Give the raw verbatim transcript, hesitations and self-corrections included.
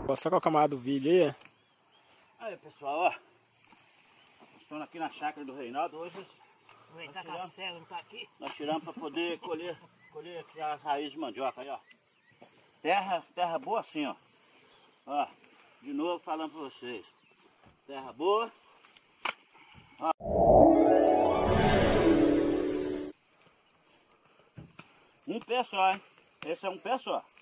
Só com a camada do vídeo aí. Aí pessoal, ó. Estamos aqui na chácara do Reinaldo. Hoje Aproveitar que a cela não tá aqui. nós tiramos para poder colher, colher aqui as raízes de mandioca aí, ó. Terra, terra boa assim, ó. Ó, de novo falando para vocês. Terra boa. Ó. Um pé só, hein? Esse é um pé só.